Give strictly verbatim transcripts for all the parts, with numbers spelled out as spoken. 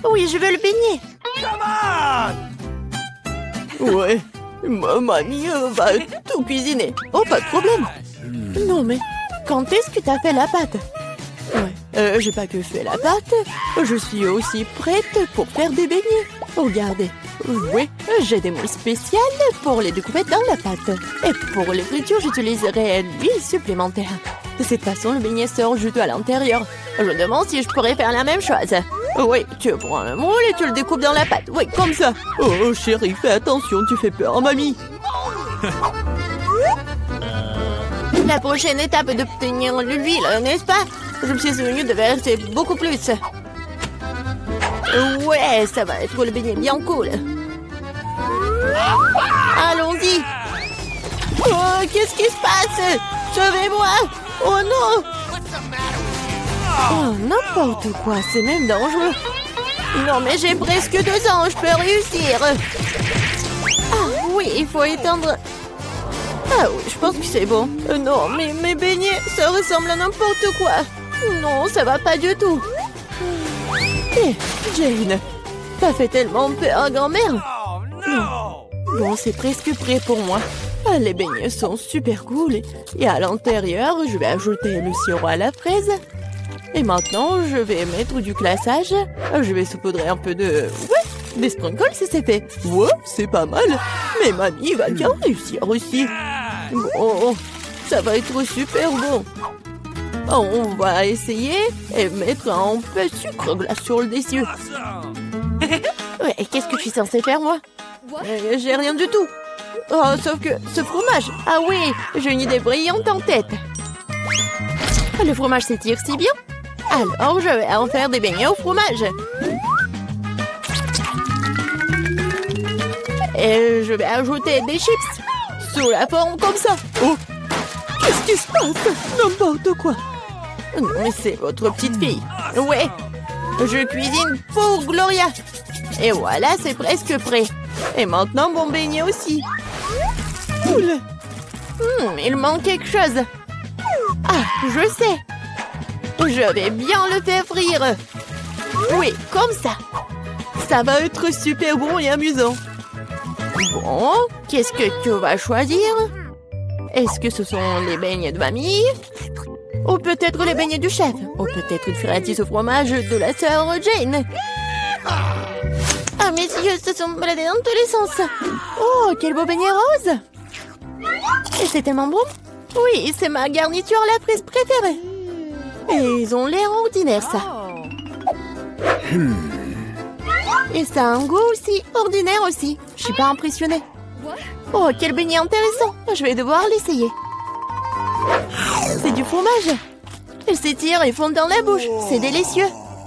Oui, je veux le beignet. Ouais, ma mamie euh, va tout cuisiner. Oh, pas de problème. Non, mais quand est-ce que t'as fait la pâte? Ouais, euh, j'ai pas que fait la pâte. Je suis aussi prête pour faire des beignets. Regardez. Oui, j'ai des moules spéciales pour les découper dans la pâte. Et pour les fritures, j'utiliserai l'huile supplémentaire. De cette façon, le beignet sort juteux à l'intérieur. Je me demande si je pourrais faire la même chose. Oui, tu prends un moule et tu le découpes dans la pâte. Oui, comme ça. Oh, chérie, fais attention, tu fais peur à mamie. La prochaine étape est d'obtenir l'huile, n'est-ce pas? Je me suis souvenu de verser beaucoup plus. Ouais, ça va être le beignet bien cool. Allons-y. Oh, qu'est-ce qui se passe? Sauvez-moi. Oh non. Oh, n'importe quoi, c'est même dangereux. Non, mais j'ai presque deux ans, je peux réussir. Ah oui, il faut éteindre... Ah oui, je pense que c'est bon. Euh, non, mais mes beignets, ça ressemble à n'importe quoi. Non, ça va pas du tout. Hé, Jane, t'as fait tellement peur à grand-mère. Non. Bon, c'est presque prêt pour moi. Ah, les beignets sont super cool. Et à l'intérieur, je vais ajouter le sirop à la fraise. Et maintenant, je vais mettre du glaçage. Je vais saupoudrer un peu de... Ouais, des sprinkles, c'est fait. Ouais, c'est pas mal. Mais mamie va bien réussir aussi. Bon, ça va être super bon. On va essayer et mettre un peu de sucre glace sur le dessus. Ouais, et qu'est-ce que je suis censée faire, moi? euh, J'ai rien du tout. Oh, sauf que ce fromage... Ah oui, j'ai une idée brillante en tête. Le fromage s'étire si bien. Alors, je vais en faire des beignets au fromage. Et je vais ajouter des chips sous la forme comme ça. Oh, qu'est-ce qui se passe? N'importe quoi. Non, mais c'est votre petite fille. Ouais, je cuisine pour Gloria. Et voilà, c'est presque prêt. Et maintenant, mon beignet aussi. Cool. Hmm, il manque quelque chose. Ah, je sais. Je vais bien le faire frire. Oui, comme ça. Ça va être super bon et amusant. Bon, qu'est-ce que tu vas choisir? Est-ce que ce sont les beignets de mamie? Ou peut-être les beignets du chef? Ou peut-être une friandise au fromage de la sœur Jane? Ah, mes yeux se sont baladés dans tous les sens. Oh, quel beau beignet rose! Et c'est tellement bon. Oui, c'est ma garniture à la fraise préférée. Et ils ont l'air ordinaires, ça. Et ça a un goût aussi ordinaire aussi. Je suis pas impressionnée. Oh, quel beignet intéressant. Je vais devoir l'essayer. C'est du fromage. Il s'étire et fond dans la bouche. C'est délicieux.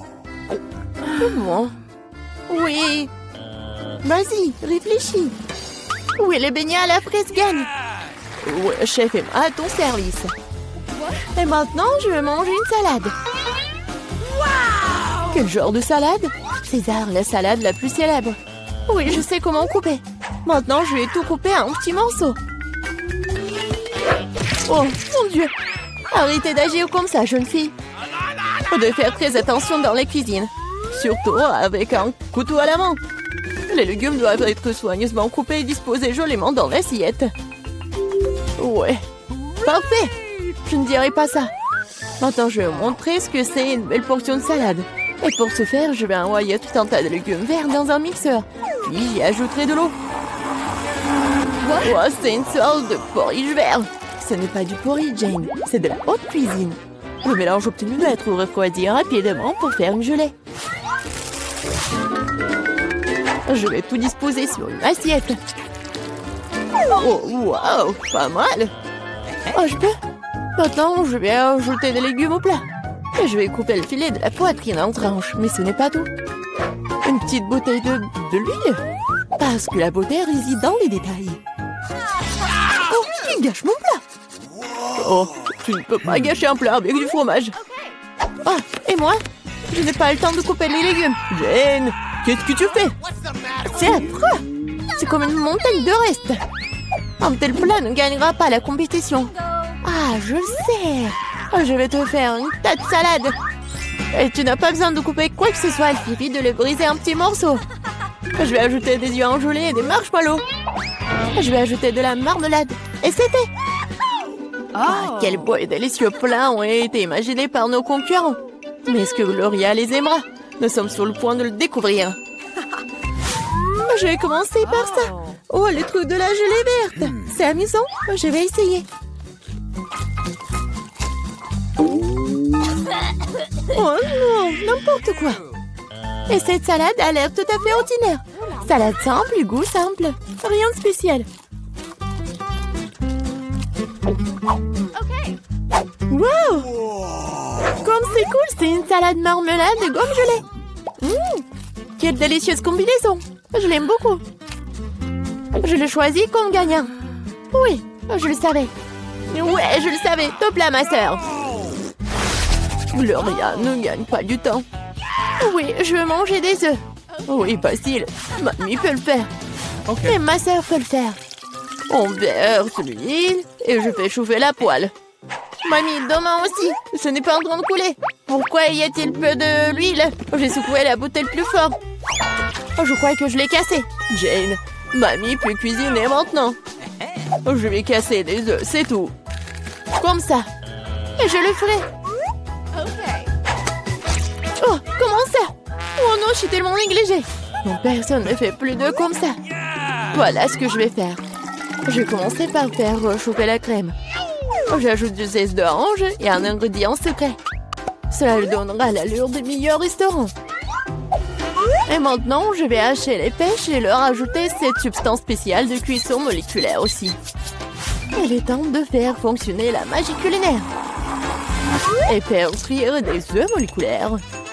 Bon. Oui. Vas-y, réfléchis. Oui, les beignets à la fraise gagnent. Ouais, chef, à ton service. Et maintenant, je vais manger une salade. Wow! Quel genre de salade? César, la salade la plus célèbre. Oui, je sais comment couper. Maintenant, je vais tout couper en petits morceaux. Oh, mon Dieu! Arrêtez d'agir comme ça, jeune fille. Faut de faire très attention dans la cuisine. Surtout avec un couteau à la main. Les légumes doivent être soigneusement coupés et disposés joliment dans l'assiette. Ouais, parfait! Je ne dirai pas ça. Maintenant, je vais vous montrer ce que c'est une belle portion de salade. Et pour ce faire, je vais envoyer tout un tas de légumes verts dans un mixeur. Puis j'y ajouterai de l'eau. Oh, c'est une sorte de porridge vert. Ce n'est pas du porridge, Jane. C'est de la haute cuisine. Le mélange obtenu doit être refroidi rapidement pour faire une gelée. Je vais tout disposer sur une assiette. Oh, waouh, pas mal. Oh, je peux? Maintenant, je vais ajouter des légumes au plat. Et je vais couper le filet de la poitrine en tranches. Mais ce n'est pas tout. Une petite bouteille de, de l'huile. Parce que la beauté réside dans les détails. Oh, il gâche mon plat. Oh, tu ne peux pas gâcher un plat avec du fromage. Oh, et moi? Je n'ai pas le temps de couper les légumes. Jane, qu'est-ce que tu fais? C'est affreux. C'est comme une montagne de restes. Un tel plat ne gagnera pas la compétition. Ah, je le sais. Je vais te faire une tas de salade. Et tu n'as pas besoin de couper quoi que ce soit, il suffit de le briser en petits morceaux. Je vais ajouter des yeux enjolés et des marshmallows. Je vais ajouter de la marmelade. Et c'est fait. Ah, quel beau et délicieux plat ont été imaginés par nos concurrents. Mais est-ce que Gloria les aimera? Nous sommes sur le point de le découvrir. Je vais commencer par ça. Oh, le truc de la gelée verte. C'est amusant. Je vais essayer. Oh non, n'importe quoi. Et cette salade a l'air tout à fait ordinaire. Salade simple, goût simple. Rien de spécial. Wow! Comme c'est cool, c'est une salade marmelade de gomme gelée. Mmh, quelle délicieuse combinaison. Je l'aime beaucoup. Je le choisis comme gagnant. Oui, je le savais. Ouais, je le savais. Top là, ma sœur. Gloria ne gagne pas du temps. Oui, je veux manger des œufs. Oui, facile. Mamie peut le faire. Okay. Et ma sœur peut le faire. On verse l'huile et je fais chauffer la poêle. Mamie, demain aussi. Ce n'est pas en train de couler. Pourquoi y a-t-il peu de l'huile? J'ai secoué la bouteille plus fort. Je crois que je l'ai cassée. Jane, mamie peut cuisiner maintenant. Je vais casser des œufs, c'est tout. Comme ça. Et je le ferai. Oh, comment ça? Oh non, je suis tellement négligée. Non, personne ne fait plus d'œufs comme ça. Voilà ce que je vais faire. Je vais commencer par faire chauffer la crème. J'ajoute du zeste d'orange et un ingrédient secret. Cela lui donnera l'allure des meilleurs restaurants. Et maintenant, je vais hacher les pêches et leur ajouter cette substance spéciale de cuisson moléculaire aussi. Il est temps de faire fonctionner la magie culinaire. Et faire frire des œufs moléculaires.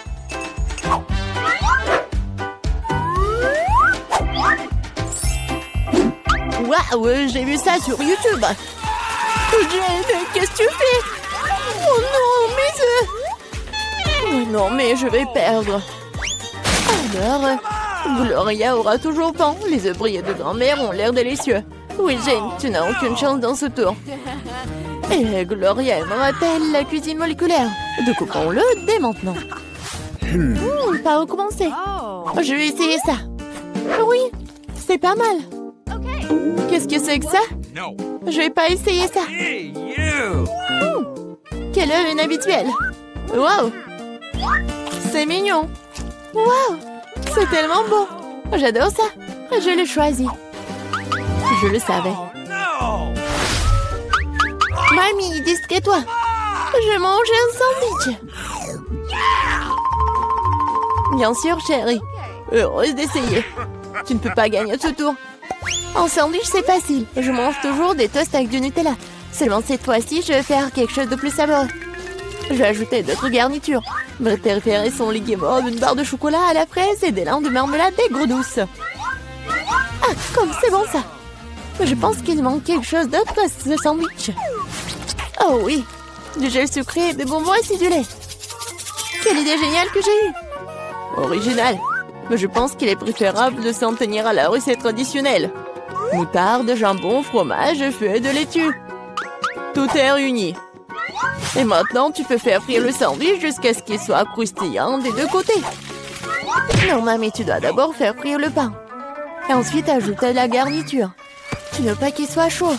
Waouh, j'ai vu ça sur YouTube. Jane, qu'est-ce que tu fais? Oh non, mes œufs! Oh non, mais je vais perdre. Alors, Gloria aura toujours faim. Les œufs brillés de grand-mère ont l'air délicieux. Oui, Jane, tu n'as aucune chance dans ce tour. Et Gloria aimera-t-elle la cuisine moléculaire? Découpons-le dès maintenant. Hmm, par où commencer? Je vais essayer ça. Oui, c'est pas mal. Qu'est-ce que c'est que ça? Je vais pas essayer ça. Mmh, quel œuf inhabituel. Wow, c'est mignon. Wow, c'est tellement beau. J'adore ça. Je l'ai choisi. Je le savais. Mamie, distrais-toi. Je mange un sandwich. Bien sûr, chérie. Heureuse d'essayer. Tu ne peux pas gagner ce tour. En sandwich, c'est facile. Je mange toujours des toasts avec du Nutella. Seulement cette fois-ci, je vais faire quelque chose de plus savoureux. Je vais ajouter d'autres garnitures. Mes préférés sont les guimauves, une barre de chocolat à la fraise et des langues de marmelade aigre douce. Ah, comme c'est bon ça. Je pense qu'il manque quelque chose d'autre à ce sandwich. Oh oui, du gel sucré et des bonbons acidulés. Quelle idée géniale que j'ai eue. Original. Mais je pense qu'il est préférable de s'en tenir à la recette traditionnelle. Moutarde, jambon, fromage, feuilles de laitue. Tout est réuni. Et maintenant, tu peux faire frire le sandwich jusqu'à ce qu'il soit croustillant des deux côtés. Non, mamie, tu dois d'abord faire frire le pain. Et ensuite, ajouter la garniture. Tu ne veux pas qu'il soit chaud.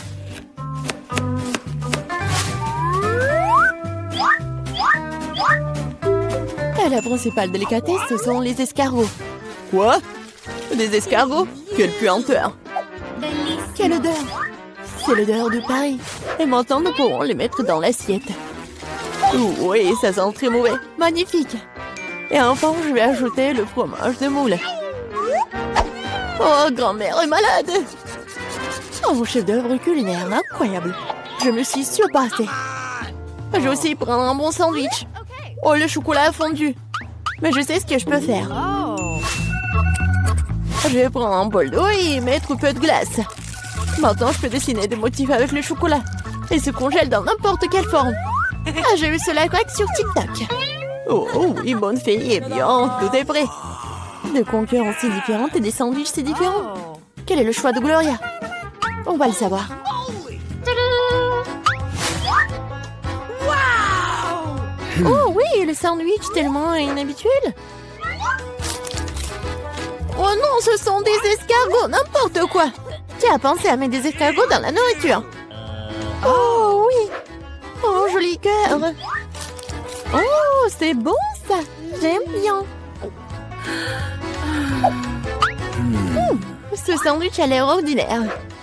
Et la principale délicatesse, ce sont les escargots. Quoi? Des escargots? Quelle puanteur! Quelle odeur! C'est l'odeur de Paris. Et maintenant, nous pourrons les mettre dans l'assiette. Oui, ça sent très mauvais. Magnifique! Et enfin, je vais ajouter le fromage de moule. Oh, grand-mère est malade! Oh, chef-d'œuvre culinaire incroyable! Je me suis surpassée. Je vais aussi prendre un bon sandwich. Oh, le chocolat a fondu. Mais je sais ce que je peux faire. Je vais prendre un bol d'eau et mettre un peu de glace. Maintenant, je peux dessiner des motifs avec le chocolat. Et se congèle dans n'importe quelle forme. Ah, j'ai eu cela craque sur TikTok. Oh, oh oui, bonne fille. Eh bien, tout est prêt. Des concurrences si différentes et des sandwichs si différents. Quel est le choix de Gloria? On va le savoir. Oh oui, le sandwich tellement inhabituel. Oh non, ce sont des escargots, n'importe quoi. Qui a pensé à mettre des escargots dans la nourriture? Oh oui. Oh, joli cœur. Oh, c'est bon ça. J'aime bien. Mmh, ce sandwich a l'air ordinaire.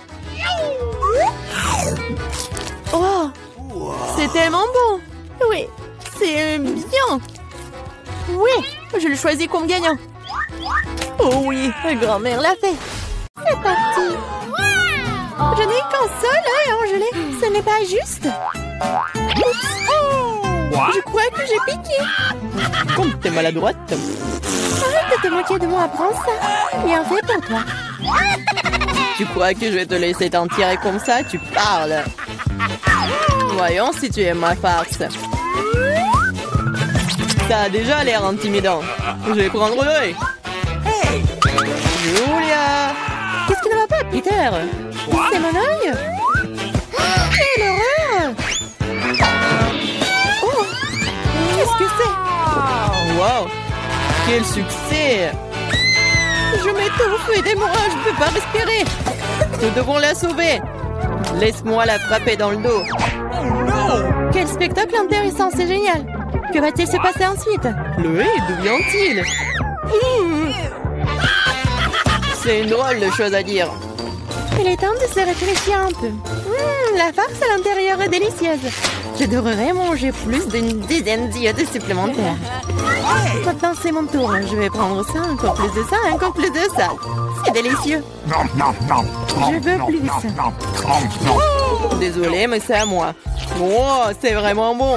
Oh, c'est tellement bon. Oui, c'est bien. Oui, je le choisis comme gagnant. Oh oui, grand-mère l'a fait. C'est parti. Je n'ai qu'un seul œil, Angélé. Ce n'est pas juste. Oups. Je crois que j'ai piqué. Comme t'es maladroite. Arrête de te moquer de moi, prends ça. Bien fait pour toi. Tu crois que je vais te laisser t'en tirer comme ça? Tu parles. Voyons si tu aimes ma farce. Ça a déjà l'air intimidant. Je vais prendre l'œil. Hey, Julia! Qu'est-ce qui ne va pas, Peter? C'est mon œil. Quelle horreur! Oh, qu'est-ce que c'est? Wow! Quel succès! Je m'étouffe, aidez-moi, je ne peux pas respirer. Nous devons la sauver. Laisse-moi la frapper dans le dos. Quel spectacle intéressant, c'est génial. Que va-t-il se passer ensuite? Le hé, d'où vient-il? Mmh. C'est une drôle de chose à dire. Il est temps de se réfléchir un peu. Mmh, la farce à l'intérieur est délicieuse. Je devrais manger plus d'une dizaine d'iodes supplémentaires. Maintenant, c'est mon tour. Je vais prendre ça, encore plus de ça, encore plus de ça. C'est délicieux. Je veux plus. Désolée, mais c'est à moi. Oh, c'est vraiment bon.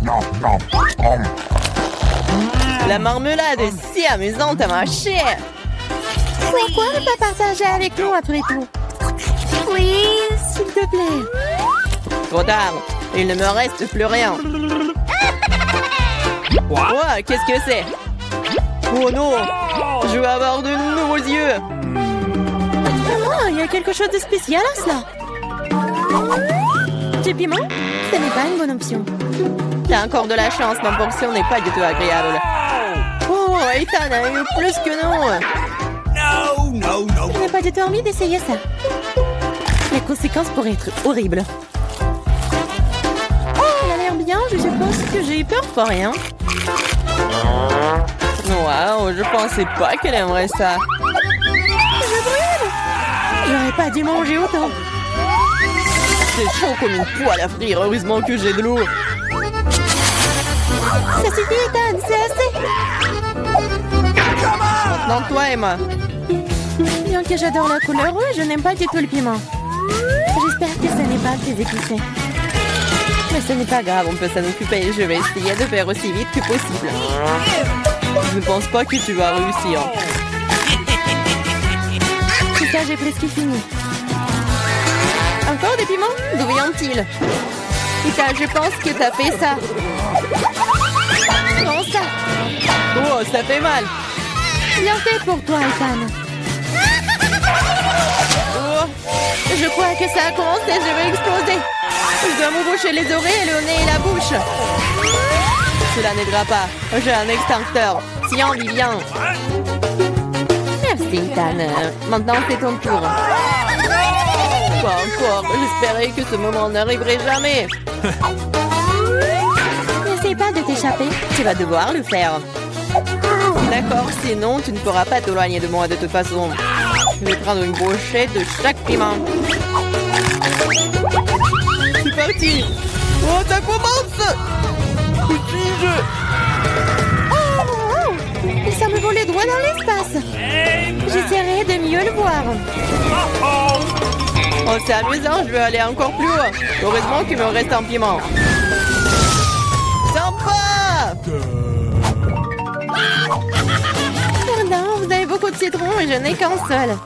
La marmelade est si amusante à mâcher. Pourquoi ne pas partager avec nous après tout? Oui, s'il te plaît. Trop tard. Il ne me reste plus rien. Oh, qu'est-ce que c'est? Oh non! Je vais avoir de nouveaux yeux! Ah, il y a quelque chose de spécial à cela. Du piment? Ce n'est pas une bonne option. T'as encore de la chance, ma portion n'est pas du tout agréable. Oh, Ethan a eu plus que non! No, no, no. Je n'ai pas du tout envie d'essayer ça. Les conséquences pourraient être horribles. Il a l'air bien, je suppose que j'ai eu peur pour rien. Wow, je pensais pas qu'elle aimerait ça. Je brûle! J'aurais pas dû manger autant. C'est chaud comme une poêle à frire, heureusement que j'ai de l'eau. Ça suffit, Ethan, c'est assez. Maintenant, toi, Emma. Bien que j'adore la couleur rouge, je n'aime pas du tout le piment. J'espère que ce n'est pas très épicé. Mais ce n'est pas grave, on peut s'en occuper. Je vais essayer de faire aussi vite que possible. Je ne pense pas que tu vas réussir. C'est ça, j'ai presque fini. Encore des piments? D'où vient-il? Ethan, je pense que t'as fait ça. Prends ça. Oh, ça fait mal. Bien fait pour toi, Ethan. Oh, Je crois que ça a commencé, je vais exploser. je dois me boucher les oreilles, le nez et la bouche. Cela n'aidera pas. J'ai un extincteur. Tiens, Vivian. Merci, Ethan. Maintenant, c'est ton tour. Pas encore. J'espérais que ce moment n'arriverait jamais. N'essaie pas de t'échapper. Tu vas devoir le faire. D'accord, sinon tu ne pourras pas t'éloigner de moi de toute façon. Je vais prendre une brochette de chaque piment. C'est parti. Oh, ça commence. Où suis-je? Oh, oh, il semble voler droit dans l'espace. J'essaierai de mieux le voir. Oh, c'est amusant, je vais aller encore plus haut. Heureusement qu'il me reste un piment. Sympa! Pardon, vous avez beaucoup de citron et je n'ai qu'un seul.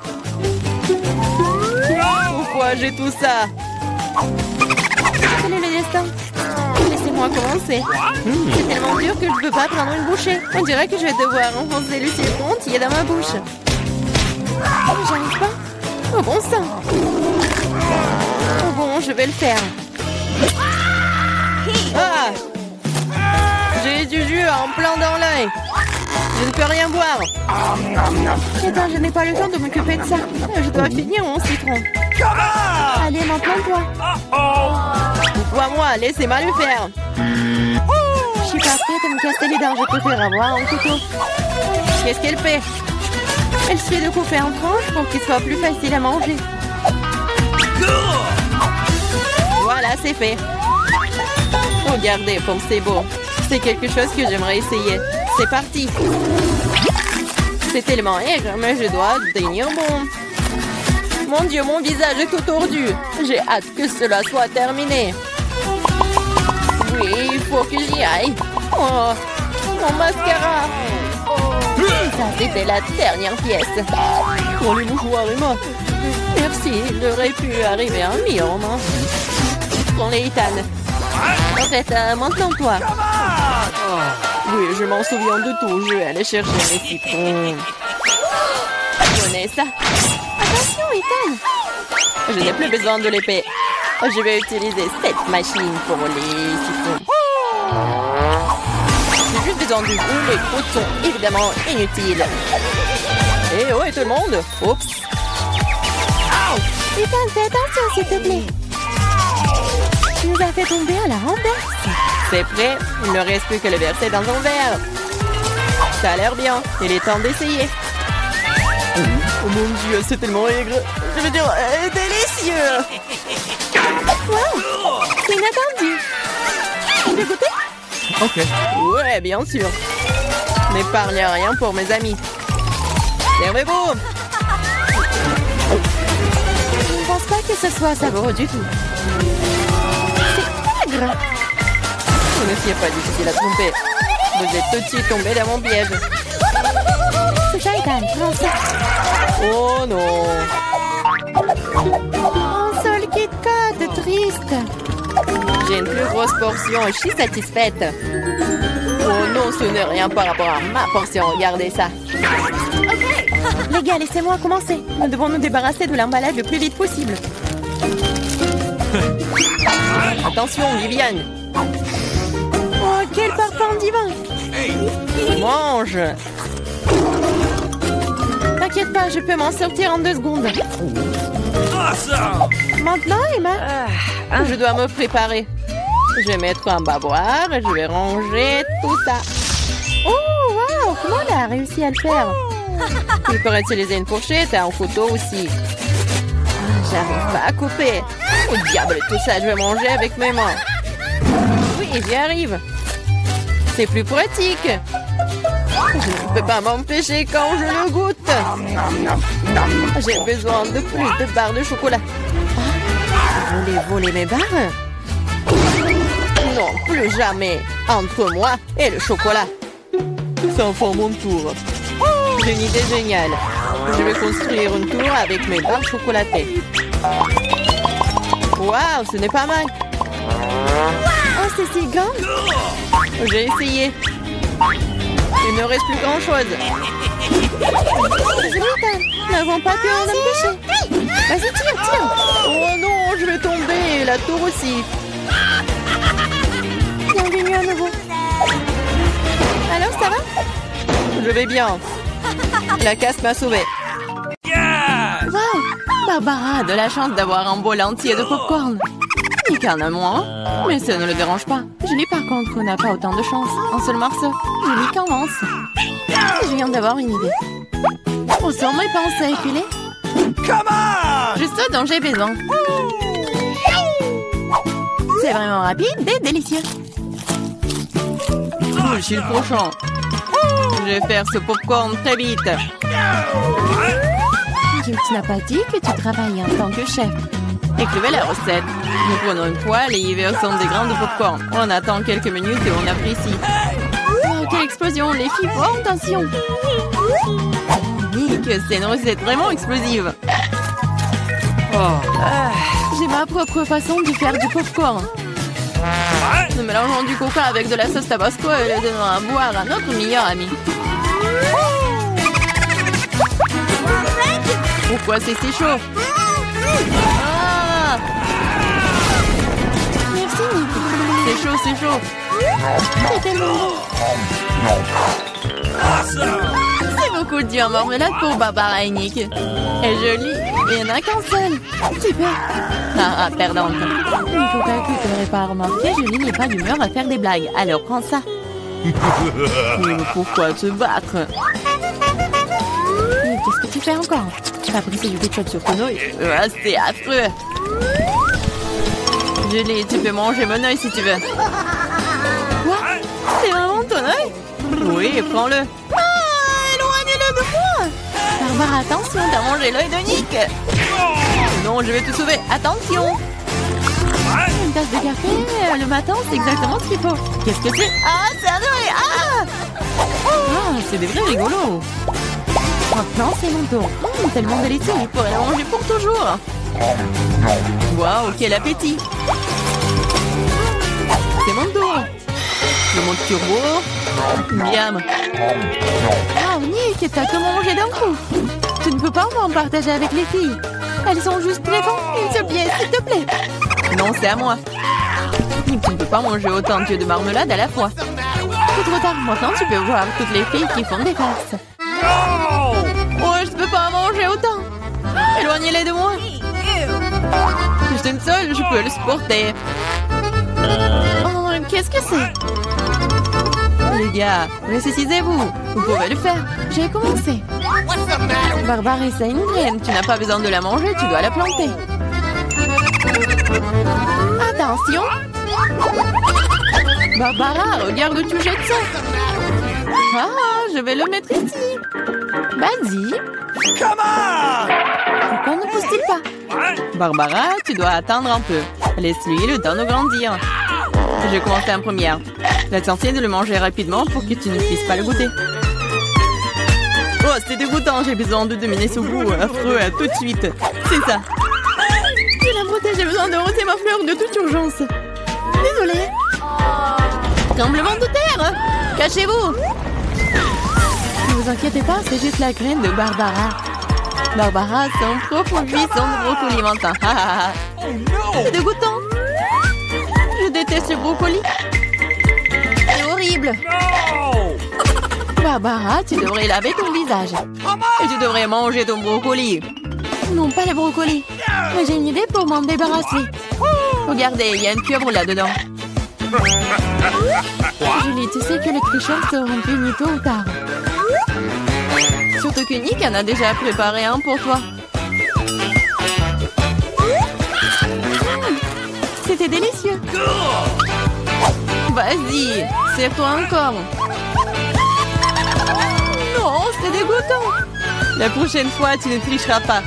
Pourquoi j'ai tout ça? Quel est le destin? Laissez-moi commencer. Hmm. C'est tellement dur que je ne peux pas prendre une bouchée. On dirait que je vais devoir enfoncer le citron entier dans ma bouche. Oh, j'arrive pas. Oh bon sang. Oh bon, je vais le faire. Ah! J'ai du jus en plein dans l'œil. Je ne peux rien boire. Attends, je n'ai pas le temps de m'occuper de ça. Je dois finir mon citron. Allez, maintenant toi. Toi, moi, laissez-moi le faire. Je suis pas prête à me casser les dents. Je préfère avoir un couteau. Qu'est-ce qu'elle fait? Elle suffit de couper en tranches pour qu'il soit plus facile à manger. Voilà, c'est fait. Regardez comme c'est beau. C'est quelque chose que j'aimerais essayer. C'est parti. C'est tellement aigre, mais je dois tenir bon. Mon Dieu, mon visage est tout tordu. J'ai hâte que cela soit terminé. Oui, il faut que j'y aille. Oh, mon mascara. Ça, c'était la dernière pièce. Oh, les mouchoirs, Emma. Merci, il aurait pu arriver un million. Hein. Prends les Ethan. En fait, euh, maintenant toi. Oui, je m'en souviens de tout. Je vais aller chercher mes citrons. Prenez ça. Attention, Ethan. Je n'ai plus besoin de l'épée. Je vais utiliser cette machine pour les citrons. J'ai juste besoin du goût. Les croûtes sont évidemment inutiles. Et ouais, tout le monde. Oups. Ethan, fais attention, s'il te plaît. Tu nous as fait tomber à la renverse. C'est prêt. Il ne reste plus que le verser dans un verre. Ça a l'air bien. Il est temps d'essayer. Oh mon Dieu, c'est tellement aigre. Je veux dire, euh, délicieux. Wow, c'est inattendu. Tu veux goûter? Ok. Ouais, bien sûr. N'épargne rien pour mes amis. Servez-vous. Je ne pense pas que ce soit savoureux du tout. C'est aigre. Ce n'est pas difficile à tromper. Vous êtes tout de suite tombé dans mon piège. C'est ça, Ethan. Prends ça. Oh non. Un seul Kit Kat, triste. J'ai une plus grosse portion et je suis satisfaite. Oh non, ce n'est rien par rapport à ma portion. Regardez ça. Les gars, laissez-moi commencer. Nous devons nous débarrasser de l'emballage le plus vite possible. Attention, Viviane. Oh, quel parfum divin. Mange. T'inquiète pas, je peux m'en sortir en deux secondes. Awesome! Maintenant, Emma. Ah, je dois me préparer. Je vais mettre un bavoir et je vais ranger tout ça. Oh, wow, comment elle a réussi à le faire? Il pourrait utiliser une fourchette et un couteau aussi. Ah, j'arrive pas à couper. Oh diable, tout ça, je vais manger avec mes mains. Oui, j'y arrive. C'est plus pratique. Je ne peux pas m'empêcher quand je le goûte. J'ai besoin de plus de barres de chocolat. Ah, vous voulez voler mes barres? Non, plus jamais. Entre moi et le chocolat. C'est enfin mon tour. J'ai une idée géniale. Je vais construire une tour avec mes barres chocolatées. Waouh, ce n'est pas mal. Oh, c'est si grand. J'ai essayé. Il ne reste plus grand-chose. Désolée, Ethan. Nous n'avons pas pu en empêcher. Vas-y, tire, tire. Oh non, je vais tomber. La tour aussi. Bienvenue à nouveau. Alors, ça va? Je vais bien. La casse m'a sauvé. Yes! Wow, Barbara a de la chance d'avoir un bol entier de popcorn. Ni qu'un à moi, mais ça ne le dérange pas. Julie, par contre, n'a pas autant de chance. Un seul morceau. Julie commence. Je viens d'avoir une idée. Où sont mes pinces à épiler? Come on! Juste ce dont j'ai besoin. C'est vraiment rapide et délicieux. Oh, je suis le prochain. Je vais faire ce popcorn très vite. Tu n'as pas dit que tu travaillais en tant que chef. Écrivez la recette. Nous prenons une poêle et y versons des grains de popcorn. On attend quelques minutes et on apprécie. Oh, quelle explosion! Les filles, oh, attention! Nick, c'est une recette vraiment explosive. Ah, j'ai ma propre façon de faire du popcorn. Nous mélangeons du coca avec de la sauce tabasco et le donnons à boire à notre meilleur ami. Pourquoi c'est si chaud? Ah! Merci, Nick. C'est chaud, c'est chaud. C'est tellement bon. C'est beaucoup de en marmelade pour Barbara et Nick. Elle est jolie, il n'y en a qu'un seul. Super. Ah, ah perdante. Il faut pas que tu n'aurais pas remarqué, Julie n'est pas d'humeur à faire des blagues. Alors prends ça. Mais pourquoi te battre? Qu'est-ce que tu fais encore? Tu as pris du ketchup sur ton œil? Ah, c'est affreux. Julie, tu peux manger mon œil si tu veux. Quoi? C'est vraiment ton œil? Oui, prends-le. Ah, éloignez-le de moi! Barbara, attention, t'as mangé l'œil de Nick. Non, je vais te sauver. Attention! Une tasse de café le matin, c'est exactement ce qu'il faut. Qu'est-ce que c'est? Ah, c'est adoré! Ah! Ah, c'est des vrais rigolos. Maintenant, c'est mon tour. Mmh, tellement délicieux, je pourrais la manger pour toujours. Waouh, quel appétit! C'est mon tour. Je monte turbo. Miam. Oh, Nick, t'as tout mangé d'un coup. Tu ne peux pas en partager avec les filles. Elles sont juste très bonnes. Une seule pièce, s'il te plaît. Non, c'est à moi. Nick, tu ne peux pas manger autant de marmelade à la fois. C'est trop tard. Maintenant, tu peux voir toutes les filles qui font des faces. Oh, je ne peux pas manger autant. Éloignez-les de moi. Je suis une seule, je peux le supporter. Oh, qu'est-ce que c'est? Les gars, ressuscitez-vous. Vous pouvez le faire. J'ai commencé. Barbara, c'est une graine. Tu n'as pas besoin de la manger, tu dois la planter. Attention. Barbara, regarde où tu jettes ça. Ah, je vais le mettre ici. Vas-y. Pourquoi ne pousse-t-il pas? Barbara, tu dois attendre un peu. Laisse-lui le temps de grandir. Je vais commencer en première. L'essentiel de le manger rapidement pour que tu ne puisses pas le goûter. Oh, c'est dégoûtant. J'ai besoin de dominer ce goût affreux à tout de suite. C'est ça. Je la protège. J'ai besoin de rôter ma fleur de toute urgence. Désolée. Tremblement de terre. Cachez-vous. Ne vous inquiétez pas, c'est juste la graine de Barbara. Barbara, son propre buisson de brocoli mentin. C'est dégoûtant. Je déteste le brocoli. C'est horrible. Barbara, tu devrais laver ton visage. Et tu devrais manger ton brocoli. Non, pas le brocoli. Mais j'ai une idée pour m'en débarrasser. Regardez, il y a une pieuvre là-dedans. Julie, tu sais que les tricheurs seront punis tôt ou tard. Surtout que Nick en a déjà préparé un pour toi. C'était délicieux. Vas-y, serre-toi encore. Non, c'est dégoûtant. La prochaine fois, tu ne tricheras pas.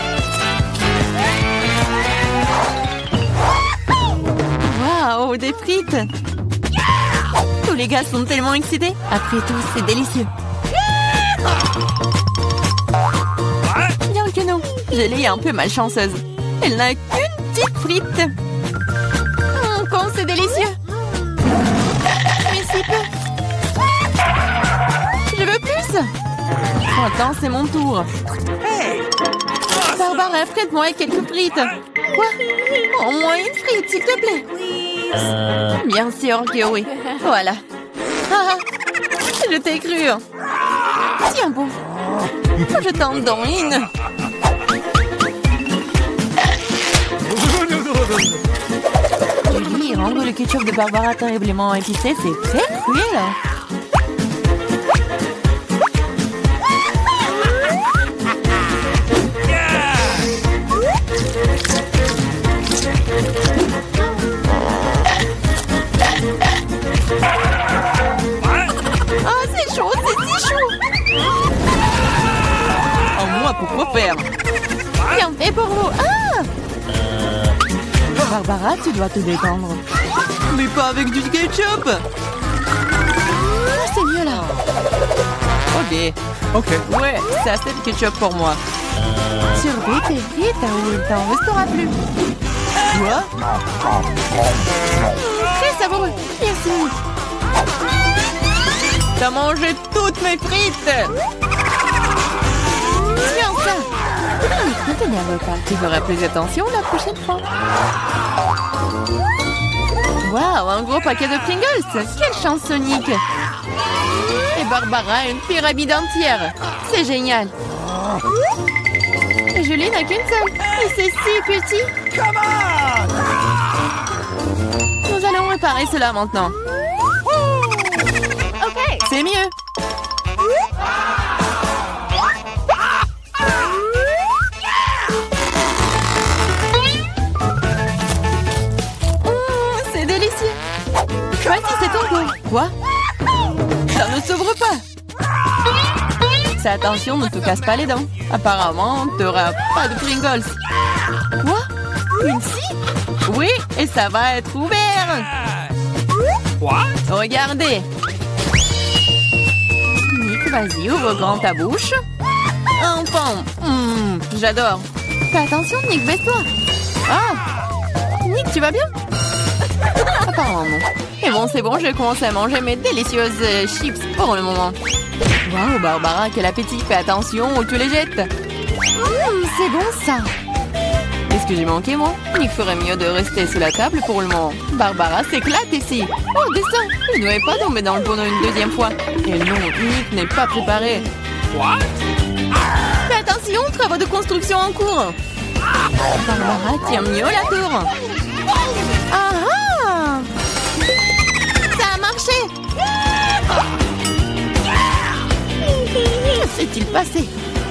Waouh, des frites. Tous les gars sont tellement excités. Après tout, c'est délicieux. Bien que non, je l'ai un peu malchanceuse. Elle n'a qu'une petite frite. Hum, quand c'est délicieux. Mais si peu. Je veux plus. Attends, c'est mon tour. Barbara, prête-moi quelques frites. Quoi? Au moins une frite, s'il te plaît. Bien sûr que oui. Voilà. Ah, je t'ai cru. Tiens bon. Je t'en donne une. Julie, rendre le ketchup de Barbara terriblement épicé, c'est très cruel. Ah, c'est chaud, c'est si chaud. Oh, moi, pourquoi faire? Bien fait pour vous. Ah! Barbara, tu dois te détendre. Mais pas avec du ketchup. Ah, c'est mieux là. Ok. Ok. Ouais, ça c'est du ketchup pour moi. Surveille tes frites ou il t'en restera plus. Quoi? Très savoureux. Merci. T'as mangé toutes mes frites. Tiens ça. Ne t'énerve pas. Tu feras plus attention la prochaine fois. Waouh, un gros paquet de Pringles. Quelle chance, Sonic. Et Barbara a une pyramide entière. C'est génial. Et Julie n'a qu'une seule. Et c'est si petit. Come on! Nous allons réparer cela maintenant. Ok, c'est mieux. Mmh, c'est délicieux. Voici, c'est ton tour. Quoi? Ça ne s'ouvre pas. Fais attention, ne te casse pas les dents. Apparemment, tu n'auras pas de Pringles. Quoi? Une scie? Oui, et ça va être ouvert. What? Regardez. Nick, vas-y, ouvre grand ta bouche. Enfin, hmm, j'adore. Fais attention, Nick, baisse-toi. Ah, Nick, tu vas bien? Apparemment non. Et bon, c'est bon, je vais commencer à manger mes délicieuses euh, chips pour le moment. Waouh, Barbara, quel appétit. Fais attention ou tu les jettes. Mmh, c'est bon ça. Qu'est-ce que j'ai manqué, moi? Il ferait mieux de rester sous la table pour le moment. Barbara s'éclate ici. Oh, destin, il ne devait pas tomber dans le bonneau une deuxième fois. Et non, Nick n'est pas préparé. What? Fais attention, travaux de construction en cours. Barbara tient mieux la tour. Ah ah! Ça a marché. Que s'est-il passé?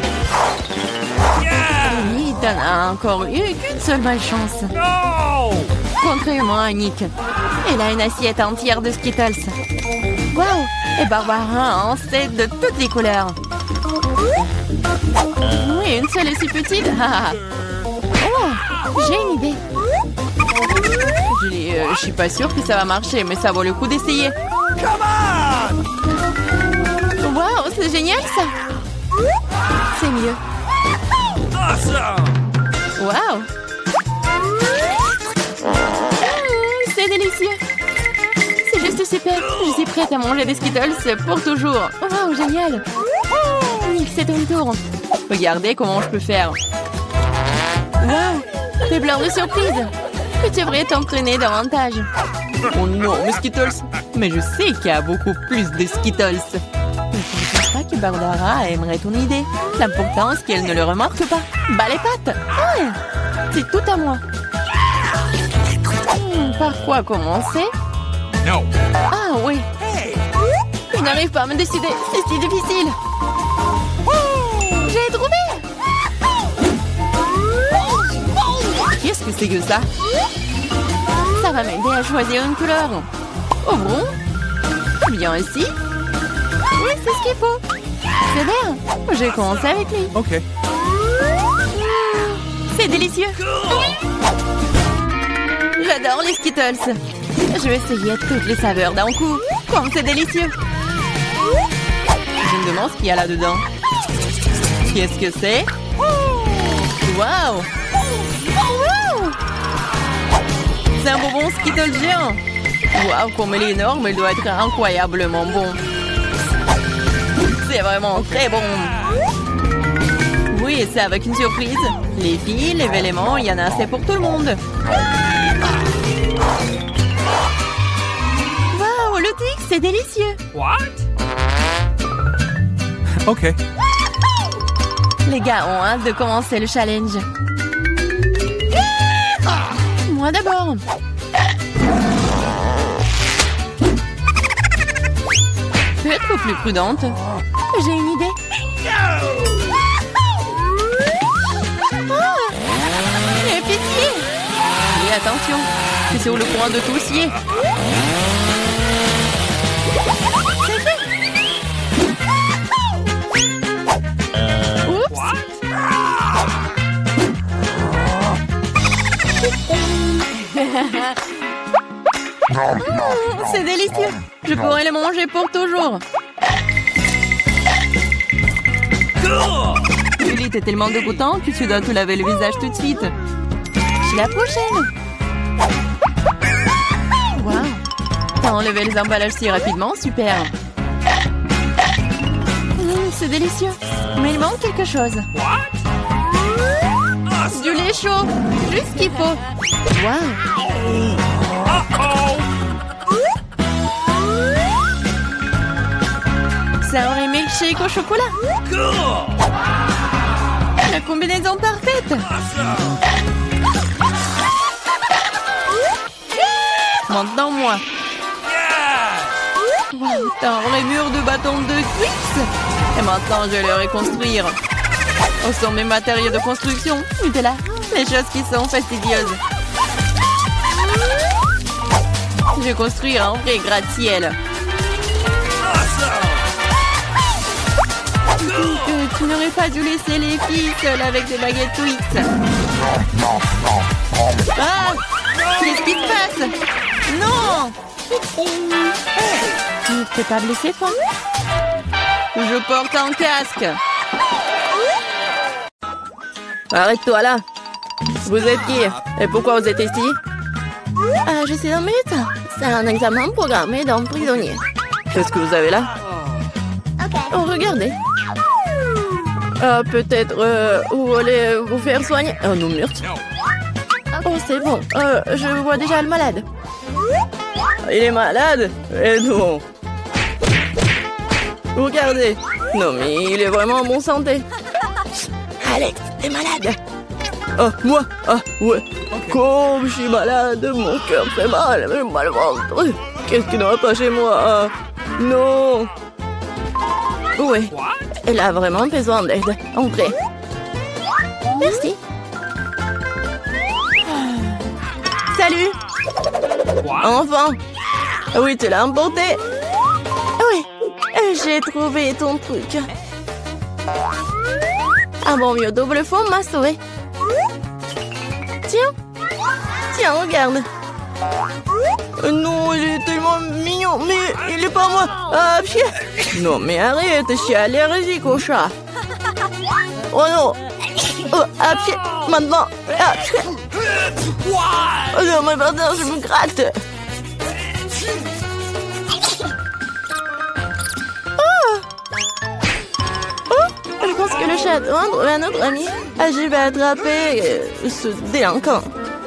Yeah! Oui, t'en as encore eu qu'une seule malchance. No! Contrairement à Nick. Elle a une assiette entière de Skittles. Waouh! Et Barbara en sait de toutes les couleurs. Oui, une seule est si petite. Oh, j'ai une idée. Je euh, je suis pas sûre que ça va marcher, mais ça vaut le coup d'essayer. Come on! Waouh, c'est génial ça. C'est mieux. Awesome! Waouh. Mmh, c'est délicieux. C'est juste super. Je suis prête à manger des Skittles pour toujours. Waouh, génial. Nick, c'est ton tour. Regardez comment je peux faire. Waouh, des plein de surprises. Tu devrais t'entraîner davantage. Oh non, mes Skittles. Mais je sais qu'il y a beaucoup plus de Skittles. Je ne pense pas que Barbara aimerait ton idée. L'important, c'est qu'elle ne le remarque pas. Bas les pattes. Ah, c'est tout à moi. Hmm, par quoi commencer? No. Ah oui. Je n'arrive pas à me décider. C'est si difficile. J'ai trouvé. Qu'est-ce que c'est que ça? Ça va m'aider à choisir une couleur. Ouvrons. Bien ici. Oui, c'est ce qu'il faut. C'est bien. Je vais commencer avec lui. OK. C'est délicieux. J'adore les Skittles. Je vais essayer toutes les saveurs d'un coup. Comme c'est délicieux. Je me demande ce qu'il y a là-dedans. Qu'est-ce que c'est? Waouh! C'est un bonbon Skittles géant. Waouh, comme il est énorme, il doit être incroyablement bon. C'est vraiment très bon. Oui, c'est avec une surprise. Les filles, les éléments, il y en a assez pour tout le monde. Waouh, le tic, c'est délicieux. What? OK. Les gars ont hâte de commencer le challenge. Moi d'abord. Peux être plus prudente. J'ai une idée. Ah, j'ai pitié. Et attention, c'est sur le point de tout scier. C'est fait. Oups. Mmh, c'est délicieux. Je pourrais le manger pour toujours. Julie, t'es tellement dégoûtant que tu dois te laver le visage tout de suite. C'est la prochaine. Waouh. T'as enlevé les emballages si rapidement, super. Mmh, c'est délicieux. Mais il manque quelque chose. Du lait chaud. Juste ce qu'il faut. Waouh. C'est un vrai milkshake au chocolat. Cool. La combinaison parfaite. Awesome. Maintenant, moi. Yeah. Wow, dans les murs de bâtons de Twix. Et maintenant, je vais le reconstruire. Où sont mes matériaux de construction? Nutella, les choses qui sont fastidieuses. Je vais construire un vrai gratte-ciel. Euh, tu n'aurais pas dû laisser les filles seules avec des baguettes Twix. Ah! Qu'est-ce qui se passe? Non! Tu t'es pas blessé, toi? Je porte un casque. Arrête-toi là. Vous êtes qui? Et pourquoi vous êtes ici? Ah, je suis un médecin. C'est un examen programmé d'un prisonnier. Qu'est-ce que vous avez là? Oh, regardez. Ah, peut-être euh, vous voulez vous faire soigner? Oh non, merde. Oh, c'est bon. Euh, je vois déjà le malade. Il est malade? Eh non. Regardez. Non, mais il est vraiment en bonne santé. Alex, t'es malade? Oh, moi? Ah, ouais. Comme je suis malade, mon cœur fait mal, j'ai mal au ventre. Qu'est-ce qui ne va pas chez moi? Ah, non. Oui. Elle a vraiment besoin d'aide. Entrez. Merci. Salut. Enfin. Oui, tu l'as emporté. Oui. J'ai trouvé ton truc. Un bon mieux double fond m'a sauvé. Tiens. Tiens, regarde. Non, il est tellement mignon, mais il est pas moi. Ah, pied. Non, mais arrête, je suis allergique au chat. Oh non. Oh, à pied. Maintenant. Ah, pied. Oh non, mais pardon, je me gratte. Oh. Oh, je pense que le chat doit trouver un autre ami. Ah, je vais attraper euh, ce délinquant.